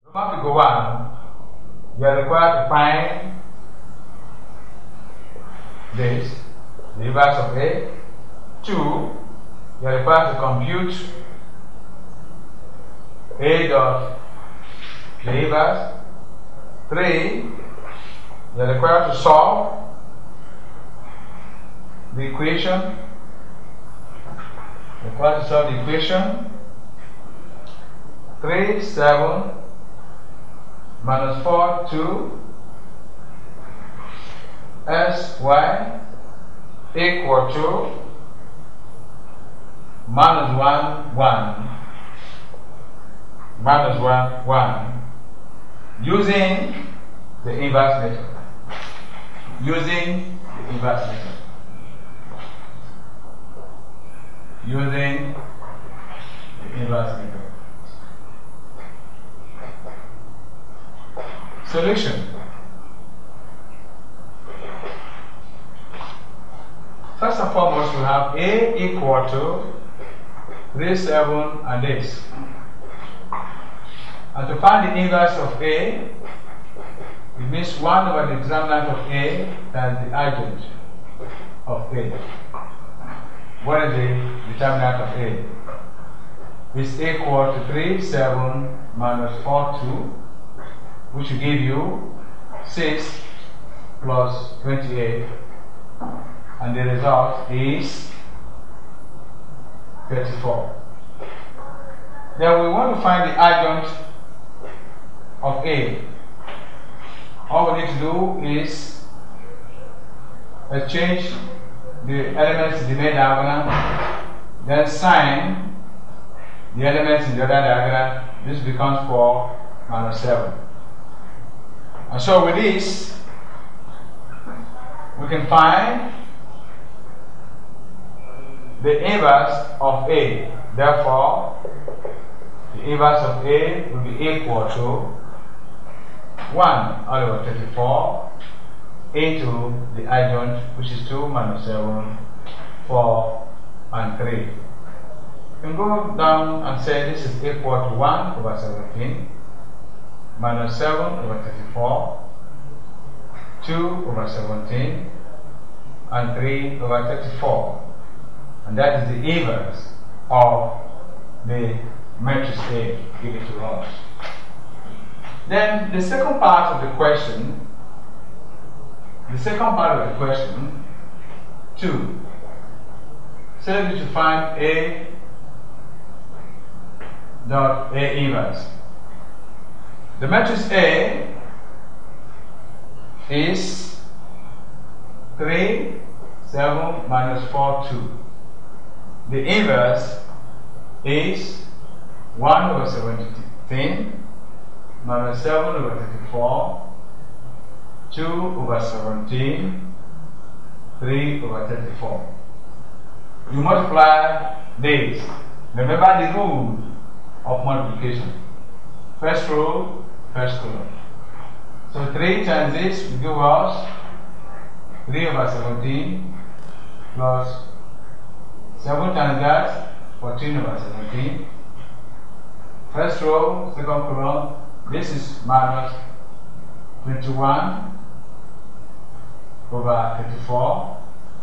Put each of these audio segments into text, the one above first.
Roman figure 1, you are required to find this, the inverse of A. 2, you are required to compute A dot the inverse. 3, you are required to solve the equation. Required to solve the equation 3, 7 minus 4, 2 sy equal to minus 1, 1 minus 1, 1 using the inverse method. Using the inverse method. Using the inverse method. Solution. First and foremost, we have A equal to 3, 7 and this. And to find the inverse of A, it means 1 over the determinant of A times the adjunct of A. What is the determinant of A? It's equal to 3, 7 minus 4, 2, which will give you 6 plus 28, and the result is 34. Then we want to find the adjunct of A. All we need to do is exchange the elements in the main diagonal, then sign the elements in the other diagonal. This becomes 4 minus 7. And so with this, we can find the inverse of A. Therefore, the inverse of A will be equal to 1 all over 34 into the adjunct, which is 2 minus 7, 4 and 3. You can go down and say this is equal to 1 over 17 minus 7 over 34, 2 over 17 and 3 over 34. And that is the inverse of the matrix A given to us. Then the second part of the question, 2, says you to find A dot A inverse. The matrix A is 3, 7 minus 4, 2. The inverse is 1 over 17 minus 7 over 34, 2 over 17, 3 over 34. You multiply these. Remember the rule of multiplication. First row, first column. So 3 times this will give us 3 over 17 plus 7 times that, 14 over 17. First row, second column, this is minus 21 over 34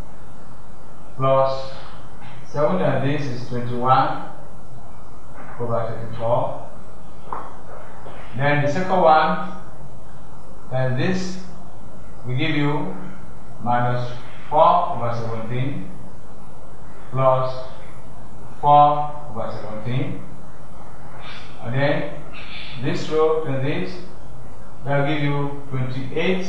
plus 7 times this is 21 over 34. Then the second one times this will give you minus 4 over 17 plus 4 over 17. And then this row to this, that will give you 28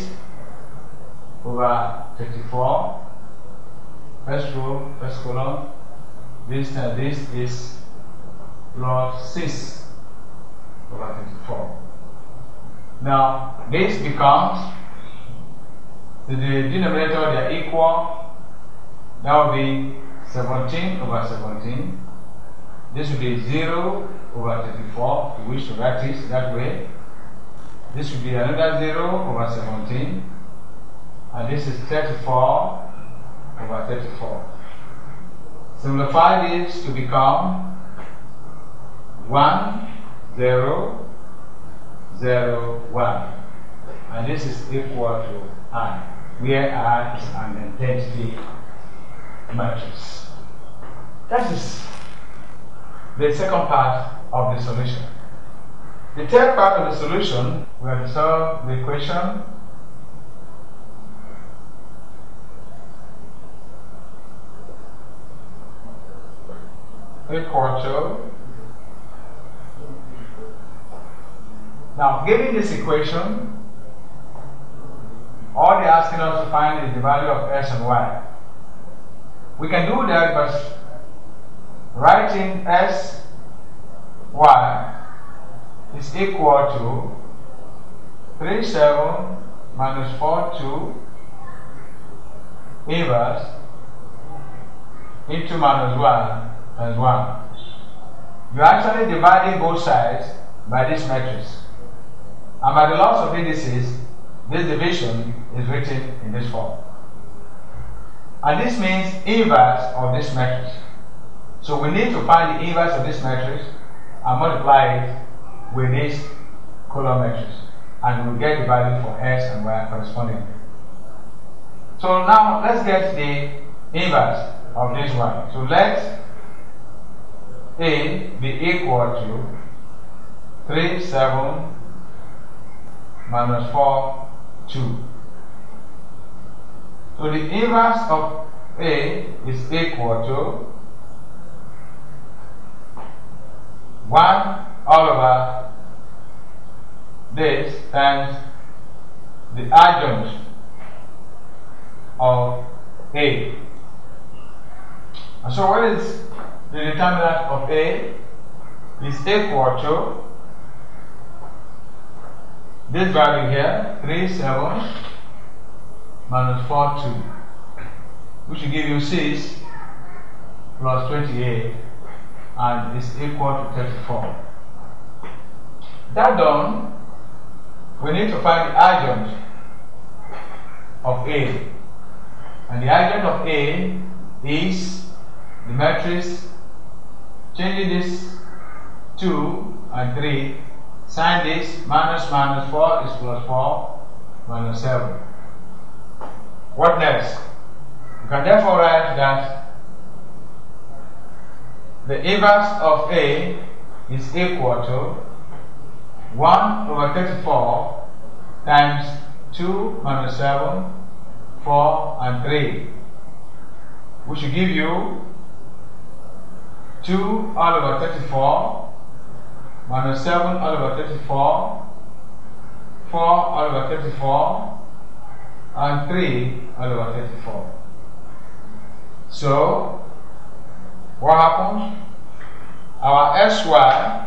over 34. First row, first column. This times this is plus 6 over 34. Now this becomes, to the denominator they are equal. That will be 17 over 17. This will be 0 over 34. We wish to write it that way. This will be another 0 over 17. And this is 34 over 34. Simplify this to become 1, 0, 0, 1. And this is equal to I, where I is an identity matrix. That is the second part of the solution. The third part of the solution, we have to solve the equation equal to. Now, given this equation, all they're asking us to find is the value of x and y. We can do that by writing s, y is equal to 3, 7 minus 4, 2 inverse into minus 1 times 1. You're actually dividing both sides by this matrix. And by the laws of indices, this division is written in this form. And this means inverse of this matrix. So we need to find the inverse of this matrix and multiply it with this column matrix. And we'll get the value for x and y correspondingly. So now let's get the inverse of this one. So let A be equal to 3, 7 minus 4, 2. So the inverse of A is equal to 1 all over this times the adjunct of A. And so what is the determinant of A? Is equal to this value here, 3, 7 minus 4, 2, which will give you 6 plus 28, and is equal to 34. That done, we need to find the adjunct of A. And the adjunct of A is the matrix, changing this 2 and 3, sign this, minus 4 is plus 4, minus 7. What next? You can therefore write that the inverse of A is equal to 1 over 34 times 2 minus 7, 4 and 3, which will give you 2 all over 34 minus 7 all over 34, 4 all over 34, and 3 all over 34. So, what happens? Our sy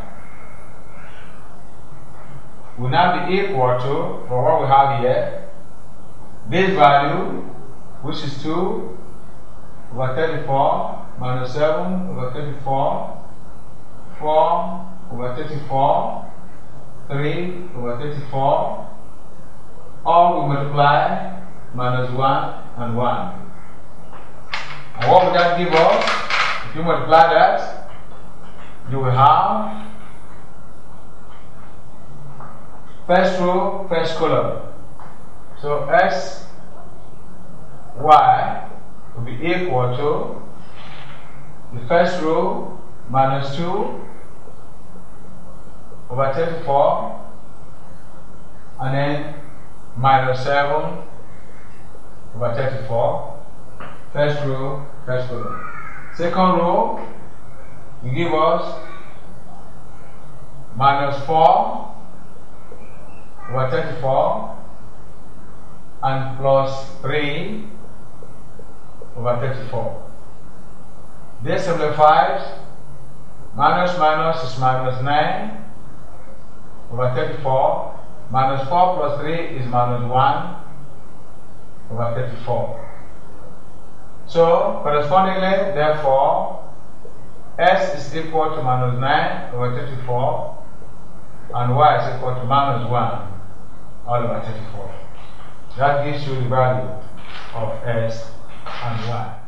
will now be equal to, for what we have here, this value, which is 2 over 34 minus 7 over 34, 4 over 34, 3 over 34, all we multiply minus 1 and 1. And what would that give us? If you multiply that, you will have first row, first column. So x, y will be equal to the first row minus 2 over 34, and then minus 7 over 34, first row, first column. Second row will give us minus 4 over 34 and plus 3 over 34. This simplifies. Minus minus is minus 9 over 34. Minus 4 plus 3 is minus 1 over 34. So, correspondingly, therefore, s is equal to minus 9 over 34 and y is equal to minus 1 all over 34. That gives you the value of s and y.